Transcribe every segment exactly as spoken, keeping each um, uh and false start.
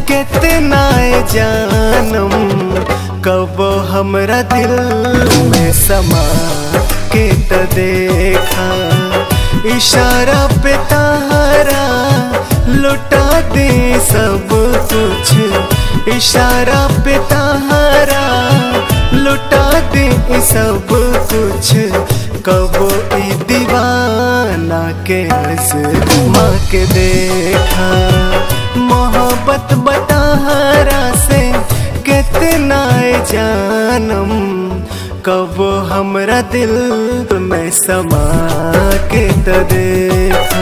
कितना जानम कब हमरा दिल में समा के त देखा इशारा पे तारा लुटा दे सब कुछ इशारा पे तारा लुटा दे सब कुछ कब ई दीवाना के आज़मा के देखा मोहब्बत बताहरा से कितना जानम कब हमरा दिल में समा के त देखा।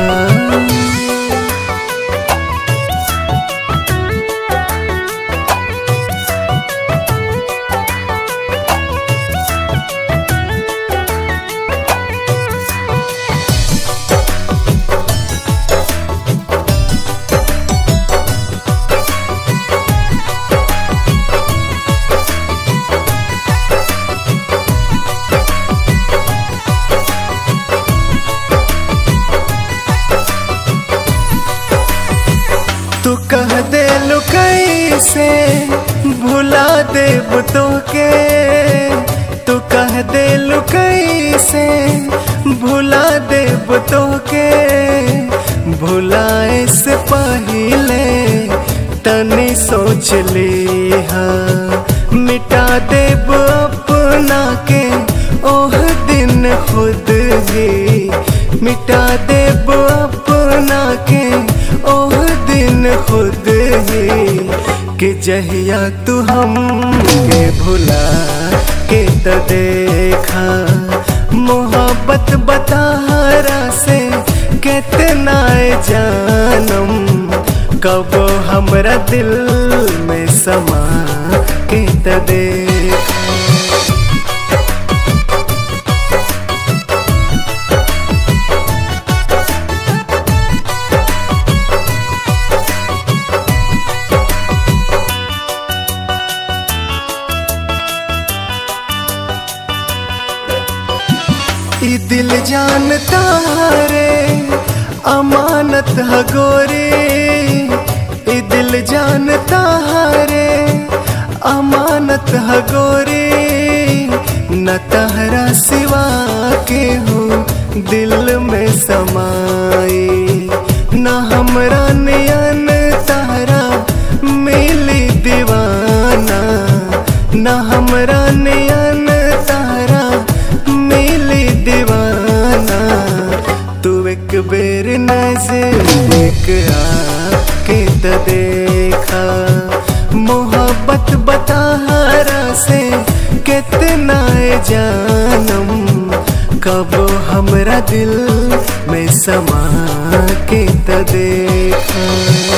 तू कह दे कैसे भुला देब तोके तू कह दे कैसे भुला देब तोके भुलाए से पहले तनी सोच लीहा मिटा देब अपना के ओह दिन खुद ही मिटा देब अपना के ओह दिन खुद ही कि जहिया तू हम के भुला के त देखा मोहब्बत बताहरा से कितना जानम कब हमरा दिल में समा के त देखा। ई दिल जानता रे अमानत है गोरी ई दिल जानता रे अमानत है गोरी न तहरा सिवा के हूँ दिल में समाई न हमरा नियन तहरा मिली दीवाना न हमरा नियन तहरा दीवाना तू एक बेर नजदीक आके त देखा मोहब्बत बताहरा से कितना जानम कब हमरा दिल में समा के त देखा।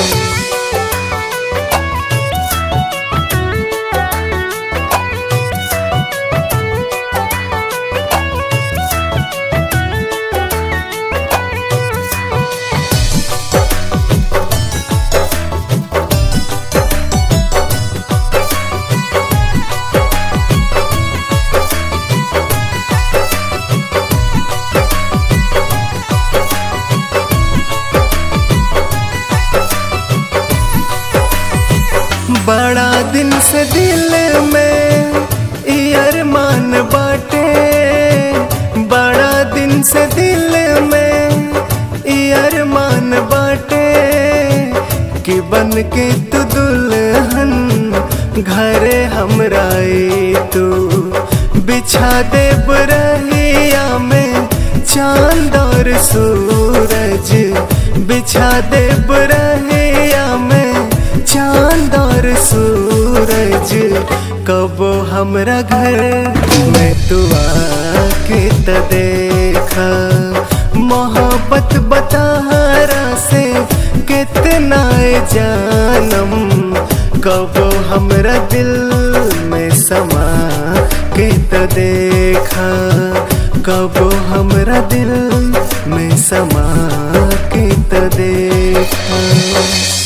बड़ा दिन से दिल में ई अरमान बाटे बड़ा दिन से दिल में ई अरमान बाटे कि बन के तू दुल्हन घरे हमरा आई तू बिछा दे बरहिया में चांद और सूरज बिछा दे बरहिया में चांद और सूरज कब हमरा घर में तू आके त देखा मोहब्बत बताहरा से कितना जानम कब हमरा दिल में समा के त देखा कब हमरा दिल में समा के त देखा।